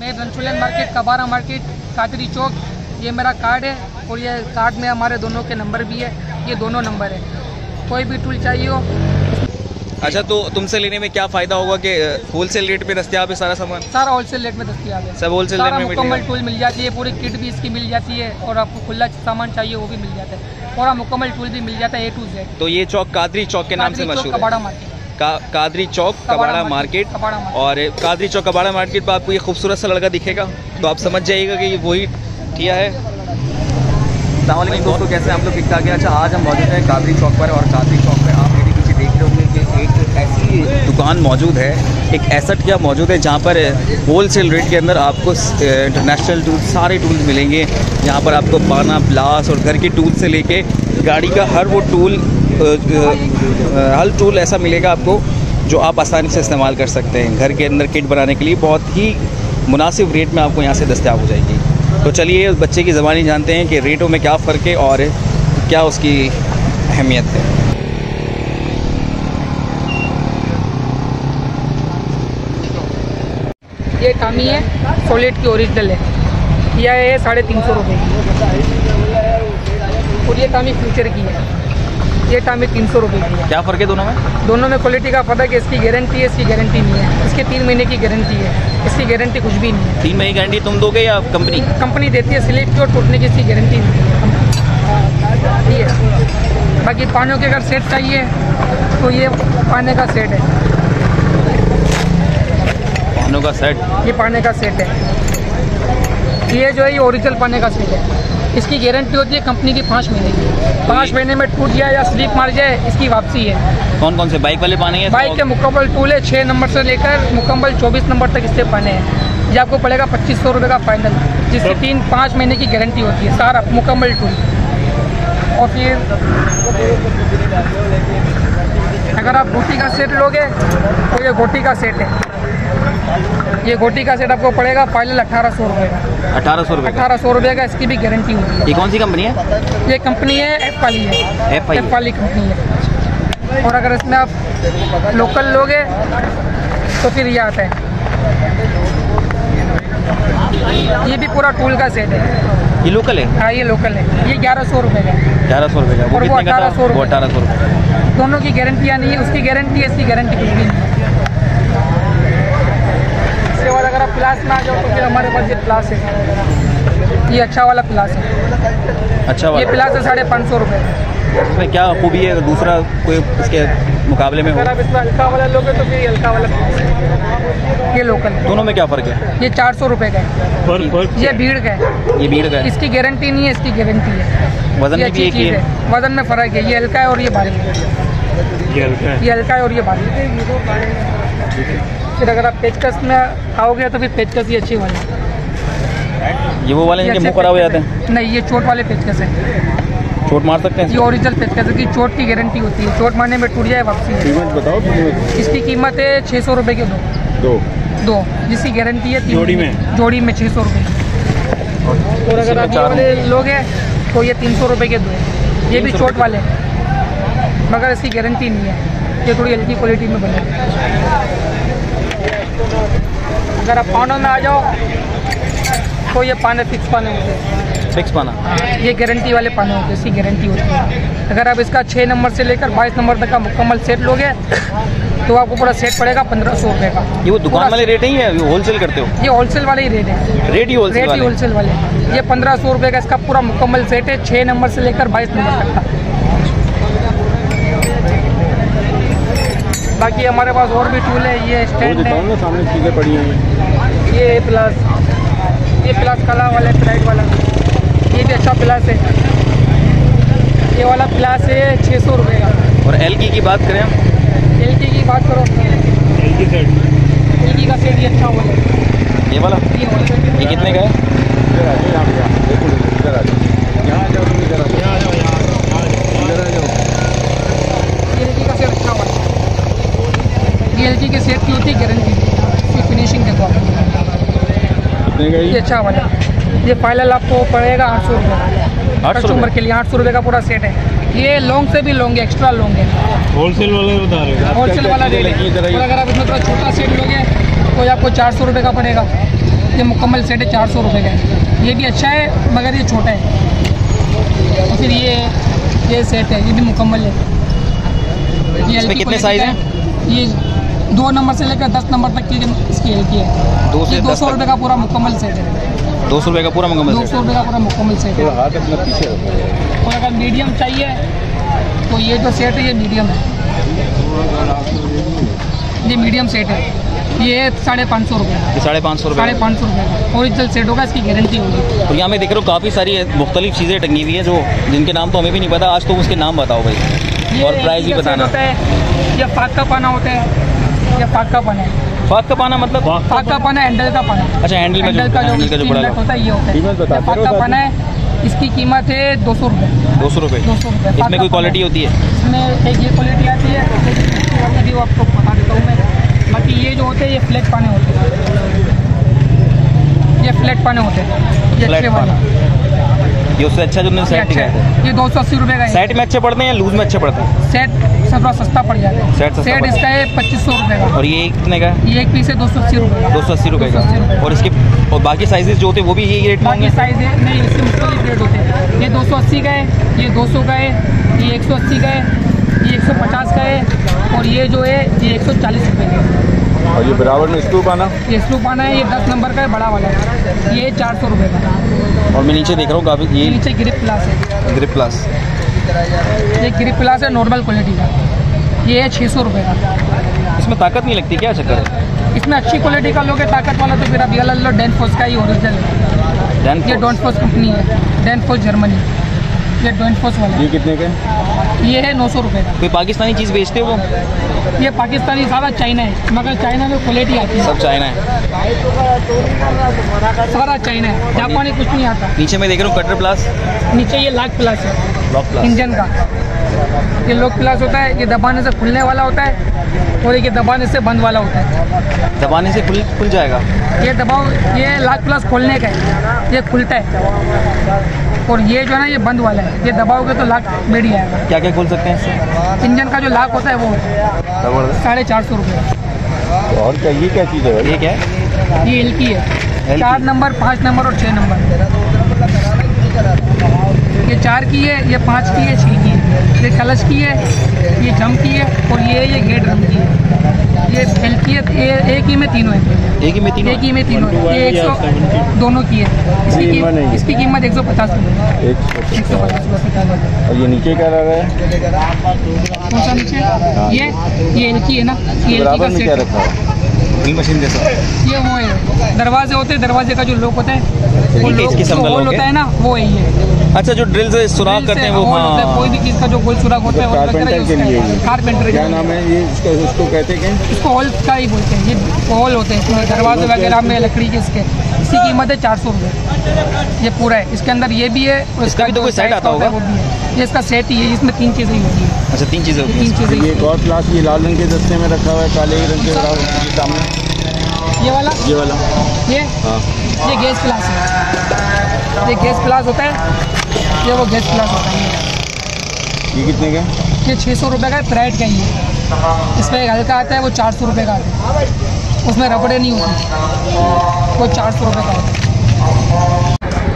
मैं रनचुलन market, Kabada market, Kadri Chowk, ये मेरा कार्ड है और ये कार्ड में हमारे दोनों के नंबर भी है, ये दोनों नंबर है। कोई भी टूल चाहिए हो। अच्छा, तो तुमसे लेने में क्या फ़ायदा होगा कि होलसेल रेट पे दस्तियाब है सारा सामान? सारा होलसेल रेट में दस्तियाब है, सब होलसेल रेट में मुकम्मल टूल मिल जाती है, पूरी किट भी इसकी मिल जाती है और आपको खुला सामान चाहिए वो भी मिल जाता है, पूरा मुकम्मल टूल भी मिल जाता है A to Z। तो ये चौक कादरी चौक के नाम से मशहूर है, कबाड़ा मार्केट, कादरी चौक कबाड़ा मार्केट। और कादरी चौक कबाड़ा मार्केट पर आपको ये खूबसूरत सा लड़का दिखेगा तो आप समझ जाइएगा कि ये वही ठिया है। अस्सलाम वालेकुम दोस्तों, कैसे हैं आप लोग? ठीक ठाक है। अच्छा, आज हम मौजूद हैं कादरी चौक पर और कादरी चौक पर आप मेरे पीछे देख रहे होंगे कि एक ऐसी दुकान मौजूद है, एक एसेट क्या मौजूद है जहाँ पर होलसेल रेट के अंदर आपको इंटरनेशनल टूल्स, सारे टूल्स मिलेंगे। यहाँ पर आपको पाना, प्लास और घर के टूल से लेके गाड़ी का हर वो टूल, हर टूल ऐसा मिलेगा आपको जो आप आसानी से इस्तेमाल कर सकते हैं। घर के अंदर किट बनाने के लिए बहुत ही मुनासिब रेट में आपको यहाँ से दस्तयाब हो जाएगी। तो चलिए उस बच्चे की ज़बानी जानते हैं कि रेटों में क्या फ़र्क है और क्या उसकी अहमियत है। ये टामी है, सॉलिड की ओरिजिनल है, यह है 350 रुपये की और ये टामी फ्यूचर की है, ये टामी 300 रुपये की है। क्या फ़र्क है दोनों में? दोनों में क्वालिटी का फ़र्क है, इसकी गारंटी है, इसकी गारंटी नहीं है। इसके 3 महीने की गारंटी है, इसकी गारंटी कुछ भी नहीं है। 3 महीने की गारंटी तुम दोगे या कंपनी? कंपनी देती है, स्लिप की और टूटने की इसकी गारंटी नहीं है। ठीक है, बाकी पानियों के अगर सेट चाहिए तो ये पाने का सेट है, पानों का सेट, ये पाने का सेट है। ये जो है ये ओरिजिनल पाने का सेट है, इसकी गारंटी होती है कंपनी की 5 महीने की। 5 महीने में टूट जाए या स्लिप मार जाए इसकी वापसी है। कौन कौन से बाइक वाले पाने हैं? बाइक के मुकम्मल टूल है, 6 नंबर से लेकर मुकम्मल 24 नंबर तक इससे पाने हैं। ये आपको पड़ेगा 2500 रुपये का फाइनल, जिसकी 3-5 महीने की गारंटी होती है, सारा मुकम्मल टूल। और फिर अगर आप गोटी का सेट लोगे तो ये गोटी का सेट है, ये गोटी का सेट आपको पड़ेगा फाइनल 1800 रुपये का। 1800 रुपये? 1800 रुपये का, इसकी भी गारंटी होती है। ये कौन सी कंपनी है? ये कंपनी है एफ वाली है, एफ वाली कंपनी है। और अगर इसमें आप लोकल लोगे तो फिर ये आता है, ये भी पूरा टूल का सेट है। ये लोकल है? हाँ, ये लोकल है, ये 1100 रुपये का है। 1100 रुपये का? और वो 1800 रुपये। 1800 रुपये। दोनों की गारंटियाँ नहीं है, उसकी गारंटी है, इसकी गारंटी कुछ भी नहीं है। इसके बाद अगर आप प्लास में आ जाओ तो फिर हमारे पास ये प्लास है, ये अच्छा वाला प्लास है। अच्छा वाला? ये प्लास है 550 रुपये। इसमें क्या खूबी है दूसरा कोई इसके मुकाबले में? अगर आप इसमें हल्का वाला लोगे तो फिर हल्का वाला प्लास है। ये लोकल है। दोनों में क्या फ़र्क है? ये 400 रुपये का है, ये भीड़ का है। ये भीड़ का है? इसकी गारंटी नहीं है, इसकी गारंटी है। वजन ये में भी एक ही है? वजन में फ़र्क है, ये हल्का है और ये भारी है। ये हल्का है और ये भारी है। फिर अगर आप पेचकस में आओगे तो फिर पेचकस ही अच्छी वाली है। ये वो वाले हैं कि मुँह खराब हो जाते हैं? नहीं, ये चोट वाले पेचकस है, चोट मार सकते हैं? ये ओरिजिनल पेचकस है, की चोट की गारंटी होती है, चोट मारने में टूट जाए वापसी है। कीमत बताओ। इसकी कीमत है 600 रुपये के दो, जिसकी गारंटी है 3 जोड़ी में? जोड़ी में 600 रुपये। और अगर आप ये वाले लोगे तो ये 300 रुपये के 2, ये भी चोट वाले हैं मगर इसकी गारंटी नहीं है, ये थोड़ी हल्की क्वालिटी में बने। अगर आप पानों में आ जाओ तो ये पाने फिक्स पाने होते हैं। फिक्स पाना? ये गारंटी वाले पाने होते हैं, इसकी गारंटी होती है। अगर आप इसका 6 नंबर से लेकर 22 नंबर तक का मुकम्मल सेट लोगे तो आपको पूरा सेट पड़ेगा 1500 रुपये का। ये वो दुकान वाले रेट ही है, होलसेल करते हो? ये होलसेल वाले ही रेट है, रेट ही होलसेल वाले। ये 1500 रुपये का इसका पूरा मुकम्मल सेट है, 6 नंबर से लेकर 22 नंबर तक का। बाकी हमारे पास और भी टूल है, ये स्टैंड है, सामने चीज़ें पड़ी हैं। ये प्लस काला वाला है, फ्राइड वाला, ये भी अच्छा प्लास है। ये वाला प्लास है 600 रुपये का। और एलगी की बात करें? एलगी की बात करो, एलगी का सेट ये अच्छा हुआ है। ये वाला? ये कितने का है? एलगी का सेट अच्छा हुआ है, ये एलगी के सेट की होती है गारंटी, इसकी फिनिशिंग देखो आप। ये अच्छा वाला, ये फाइनल आपको पड़ेगा 800 रुपये। 800 उम्र के लिए 800 रुपये का पूरा सेट है। ये लॉन्ग से भी लॉन्ग है, एक्स्ट्रा लॉन्ग है, होलसेल वाले बता रहे हो? होलसेल वाला रेट है। और अगर आप इसमें थोड़ा छोटा सेट लोगे तो आपको 400 रुपये का पड़ेगा। ये मुकम्मल सेट है 400 रुपये का है। ये भी अच्छा है मगर ये छोटा है। और फिर ये सेट है, ये भी मुकम्मल है। ये इसमें कितने साइज़ हैं? ये 2 नंबर से लेकर 10 नंबर तक की इसकी एल की है। 200 रुपये का पूरा मुकम्मल सेट है। 200 रुपये का पूरा मुकम्मल सेट? 200 रुपये का पूरा मुकम्मल सेट है। हाथ अपना पीछे रखो। और अगर मीडियम चाहिए तो ये जो सेट है ये मीडियम है, ये मीडियम सेट है। ये 550 रुपये, 550 रुपये, 550 रुपये का ओरिजिनल सेट होगा, इसकी गारंटी होगी। तो यहाँ मैं देख रहा हूँ काफ़ी सारी मुख्तलिफ चीज़ें टंगी हुई है जो जिनके नाम तो हमें भी नहीं पता। आज तो उसके नाम बताओ भाई और प्राइस भी बताना। होता है ये फाक का पाना होता है, ये फाक का पाना है। फाक का पाना मतलब? फाक का पाना हैंडल का पाना। अच्छा, हैंडल का जो बड़ा होता है ये होता है फाक का पाना है। इसकी कीमत है 200 रुपये। 200 रुपये? 200 रुपये। इसमें कोई क्वालिटी होती है? इसमें एक ये क्वालिटी आती है, वो आपको बता देता हूँ मैं। बाकी ये जो होते हैं ये फ्लैट पाने होते हैं, ये फ्लैट पाने होते हैं, ये अच्छे वाले। ये उससे अच्छा जो मैंने सेट दिखाया था, ये 280 रुपये का है। सेट में अच्छे पड़ते हैं या लूज में अच्छे पड़ते हैं? सेट सब सस्ता पड़ जाता है। सेट इसका है 2500 रुपये का। और ये कितने का? ये एक पीस है 280 रुपये का। 280 रुपये का। और इसके और बाकी साइजेस जो होते हैं वो भी यही रेट में होंगे? बाकी साइज है नहीं, इससे मुख्तलिफ रेट होते हैं। ये 280 का है, ये 200 का है, ये 180 का है, ये 150 का है, और ये जो है ये 140 रुपये का है। और ये बराबर में स्क्रू पाना? ये स्क्रू पाना है, ये 10 नंबर का है, बड़ा वाला है, ये 400 रुपये का है। और मैं नीचे देख रहा हूँ काफ़ी, ये नीचे ग्रिप प्लस है। ग्रिप प्लस, ये ग्रिप प्लस है नॉर्मल क्वालिटी का, ये है 600 रुपये का। इसमें ताकत नहीं लगती क्या चक्कर है? इसमें अच्छी क्वालिटी का लोग है ताकत वाला तो फिर अभी अलग डैनफोर्स का ही ओरिजिनल है। ये डैनफोर्स कंपनी है, डैनफोर्स जर्मनी, ये डैनफोर्स वाला। ये कितने का? ये है 900 रुपये का। कोई पाकिस्तानी चीज़ बेचते हो वो? ये पाकिस्तानी सारा चाइना है, मगर चाइना में क्वालिटी आती है। सब चाइना है? सारा चाइना है, जापानी कुछ नहीं आता। नीचे मैं देख रहा हूँ कटर प्लस, नीचे ये लॉक प्लस है, लॉक प्लस इंजन का। ये लॉक प्लस होता है, ये दबाने से खुलने वाला होता है, और ये दबाने से बंद वाला होता है। दबाने से खुल जाएगा? ये दबाओ, ये लॉक प्लस खोलने का है, ये खुलता है। और ये जो है ना ये बंद वाला है, ये दबाओगे तो लॉक बैठ जाएगा। क्या क्या खोल सकते हैं इससे? इंजन का जो लॉक होता है वो 450 रुपये। और क्या ये क्या चीज़ है? ये क्या है? ये एल की है, 4 नंबर, 5 नंबर और 6 नंबर। ये 4 की है, ये 5 की है, 6 की है, ये क्लच की है, ये जंप की है, और ये गेट ड्रम की है। ये एल की है, ये एक ही में तीनों है। एक ही में तीनों? एक ही में तीनों है। ये 100 दोनों की है। इसकी कीमत 150 रुपये। 150 रुपये। और ये नीचे क्या लगा है? कौन सा नीचे? ये एल की है ना, ये एल की का सेट है। ड्रिल मशीन जैसा ये वो है, दरवाजे होते हैं, दरवाजे का जो लॉक होता है वो लॉक होल होता है ना, वो है ये। अच्छा, जो ड्रिल से सुराख करते हैं वो? हाँ, कोई भी चीज़ का जो गोल सुराख होता है कारपेंटर के लिए। कारपेंटर क्या नाम है ये उसको कहते हैं? इसको होल का ही बोलते हैं। ये होल होते हैं दरवाजे वगैरह में लकड़ी के। इसकी कीमत है 400 रुपये। ये पूरा है, इसके अंदर ये भी है और इसका भी तो कोई सेट आता होगा? वो भी है, ये इसका सेट ही है, इसमें 3 चीज़ें ही होती है। अच्छा, 3 चीज़ें होती हैं। 3 चीज़ें। ये गॉड क्लास, ये लाल रंग के दस्ते में रखा हुआ है, काले रंग के सामने ये वाला ये हाँ, ये गैस प्लास है। ये गैस प्लास होता है, ये वो गैस प्लास होता है। ये कितने का? ये 600 रुपये का है, प्राइड का ही है। इसमें एक हल्का आता है, वो 400 रुपये का आता है, उसमें रबड़े नहीं होती, वो 400 रुपये का आता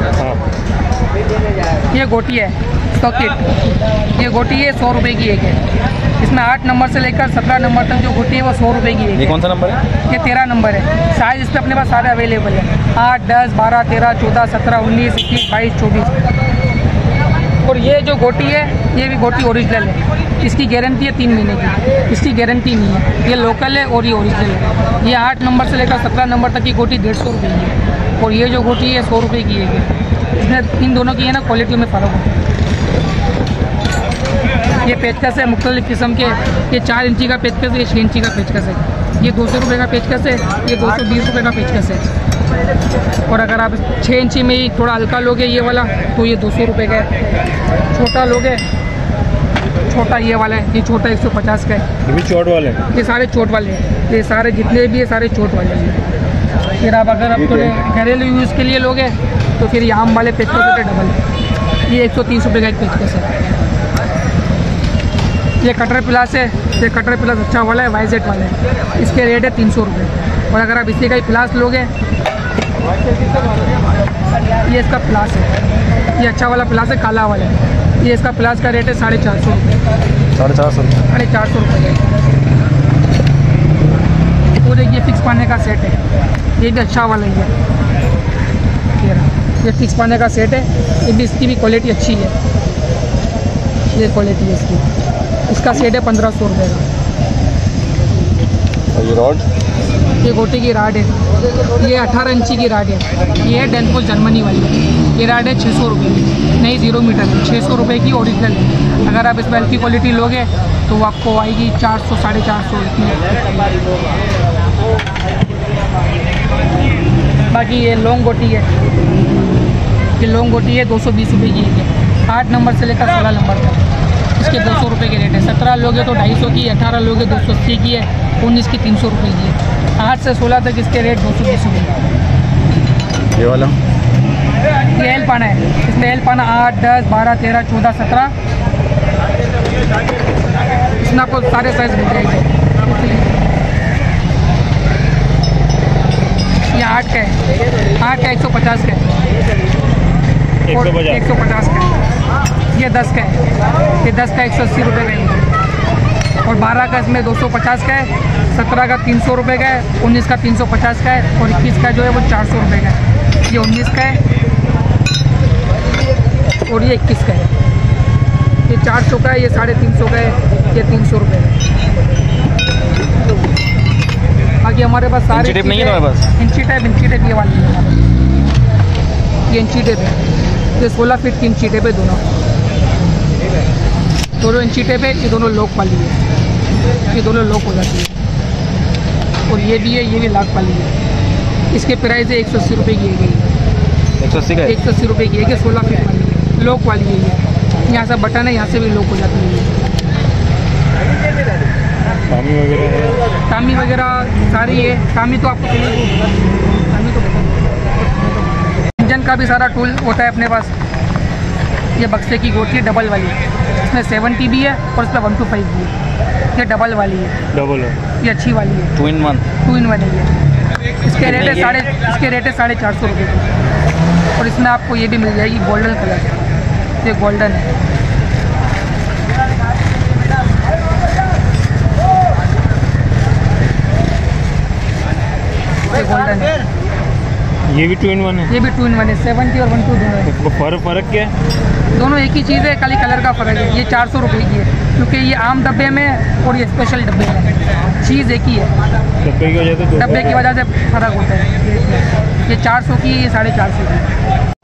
है। ये गोटी है सॉकेट, ये गोटी है 100 रुपये की एक है। इसमें 8 नंबर से लेकर 17 नंबर तक जो गोटी है वो 100 रुपये की है। ये कौन सा नंबर है? ये 13 नंबर है। साइज़ इस पर अपने पास सारे अवेलेबल है, 8, 10, 12, 13, 14, 17, 19, 21, 22, 24। और ये जो गोटी है ये भी गोटी ओरिजिनल है, इसकी गारंटी है 3 महीने की, इसकी गारंटी नहीं है। ये लोकल है और ये ओरिजिनल है। ये 8 नंबर से लेकर 17 नंबर तक की गोटी 150 रुपये की है, और ये जो गोटी है 100 रुपये की है। इसमें इन दोनों की है ना क्वालिटी में फ़र्क है। ये पेचकस है मुख्तलिफ़ किस्म के, ये 4 इंची का पेचकस है, ये 6 इंची का पेचकस है। ये 200 रुपये का पेचकस है, ये 220 रुपये का पेचकस है। और अगर आप 6 इंची में ही थोड़ा हल्का लोगे ये वाला तो ये 200 रुपये का है। छोटा लोगे, छोटा ये वाला है, ये छोटा 150 का है। ये भी चोट वाले? ये सारे चोट वाले हैं, ये सारे जितने भी है सारे चोट वाले हैं। फिर आप अगर आप थोड़े घरेलू यूज़ के लिए लोगे तो फिर ये आम वाले पेचकस होते डबल, ये 130 रुपये का एक पेचकस है। ये कटर प्लास है, ये कटर प्लास अच्छा वाला है, वाइजेट वाला है, इसके रेट है 300 रुपये। और अगर आप इसी का ही प्लास लोगे ये इसका प्लास है, ये अच्छा वाला प्लास है, काला वाला है। ये इसका प्लास का रेट है 450 रुपये। 450 रुपये। 450 रुपये। और एक ये फिक्स पाने का सेट है, ये भी अच्छा वाला ही है। ये फिक्स पाने का सेट है, ये भी, इसकी भी क्वालिटी अच्छी है। ये क्वालिटी है इसकी। इसका सेट है 1500 रुपये का। और ये रॉड? ये गोटी की राड है, ये 18 इंची की राड है। ये है डेनफोस जर्मनी वाली। ये राड है 600 रुपये की, नहीं 0 मीटर है, 600 रुपये की ओरिजिनल है। अगर आप इसमें हल्की क्वालिटी लोगे तो वो आपको आएगी 400 450 रुपये। बाकी ये लॉन्ग गोटी है, ये लॉन्ग गोटी है 220 रुपये की है। 8 नंबर से लेकर 16 नंबर तक इसके 200 रुपये के रेट है। 17 लोगे तो 250 की, 18 लोगे 280 की है, 19 की 300 रुपये की है। 8 से 16 तक इसके रेट 220 रुपये। ये वाला? ये एल पाना है, इसमें एल पाना 8, 10, 12, 13, 14, 17 इसमें आपको सारे साइज मिल जाएंगे। ये 8 का है, 8 का 150 का है, 150 का है। ये 10 का है, ये 10 का 180 रुपये का है। और 12 का इसमें 250 का है, 17 का 300 रुपये का है, 19 का 350 का है, और 21 का जो है वो 400 रुपये का है। ये 19 का है और ये 21 का है। ये 400 का है, ये 350 का है, ये 300 रुपये का है। बाकी हमारे पास सारे इंची टेप नहीं है हमारे पास? इंची टेप ये वाली है हमारे। ये इंची टेप है, ये 16 फीट की इंची टेप है। दोनों इंची टेप है, ये दोनों लॉक वाली है, ये दोनों लॉक हो जाती है। और ये भी है, ये भी लॉक वाली है। इसके प्राइस है 180 रुपये की है। 180 का? 180 रुपये की है कि 16 फीट वाली है, लॉक वाली है। ये यहाँ से बटन है, यहाँ से भी लॉक हो जाती है। टामी वगैरह है? टामी वगैरह सारी है। टामी तो आपको टामी तो इंजन का भी सारा टूल होता है अपने पास। ये बक्से की गोटी है डबल वाली, इसमें 70 भी है और इसमें 125 भी है। ये डबल वाली है, डबल है, ये अच्छी वाली है। 2 in 1? 2 in 1 है ये। इसके रेट है 450 रुपये की। और इसमें आपको ये भी मिल जाएगी गोल्डन कलर, ये गोल्डन है। ये गोल्डन है। ये भी 2 in 1 है? ये भी 2 in 1 है, 70 और 12 दोनों है। तो फर्क क्या है? दोनों एक ही चीज़ है, खाली कलर का फ़र्क है। ये 400 रुपये की है क्योंकि ये आम डब्बे में और ये स्पेशल डब्बे में चीज़ एक ही है। डब्बे की वजह से फ़र्क होता है। ये 400 की, ये 450 की।